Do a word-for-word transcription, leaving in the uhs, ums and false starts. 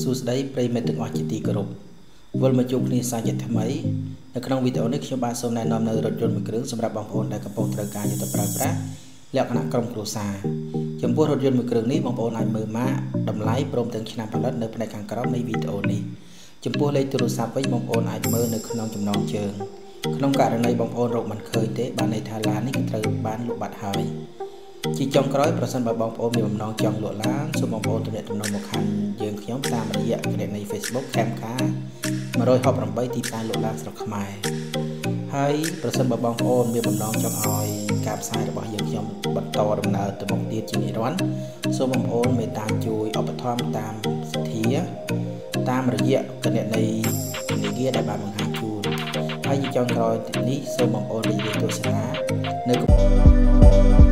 សួស្តីប្រិយមិត្តទាំងអស់ជាទីគោរពវិលមកជួបគ្នាសាជាថ្មីនៅក្នុងវីដេអូនេះខ្ញុំបានសូមណែនាំនៅរថយន្តមួយគ្រឿងសម្រាប់បងប្អូនដែលកំពុងត្រូវការយកទៅប្រើប្រាស់លក្ខណៈក្រុមគ្រួសារចំពោះរថយន្តមួយគ្រឿងនេះបងប្អូនអាចមើលម៉ាកតម្លៃព្រមទាំងឆ្នាំផលិតនៅផ្នែកខាងក្រោមនៃវីដេអូនេះចំពោះលេខទូរស័ព្ទវិញបងប្អូនអាចមើលនៅក្នុងចំណងជើងក្នុងករណីបងប្អូនរកមិនឃើញទេបានន័យថាឡាននេះគឺត្រូវបានលក់បាត់ហើយជាចុងក្រោយប្រសិនបើបងប្អូនមានបំណងចង់លក់ឡានសូមបងប្អូនទំនាក់ទំនងមកខាងយើងខ្ញុំតាមរយៈគណនី Facebook Camcar one oh eightទីផ្សារលក់ឡានស្រុកខ្មែរហើយប្រសិនបើបងប្អូនមានបំណងចង់ឲ្យការផ្សាយរបស់យើងខ្ញុំបន្តដំណើរទៅមុខទៀតជានិរន្តរ៍សូមបងប្អូនមេត្តាជួយឧបត្ថម្ភតាមសទ្ធាតាមរយៈគណនីធនាគារដែលបានបង្ហាញជូនហើយជាចុងក្រោយនេះសូមបងប្អូនរីករាយទស្សនានៅ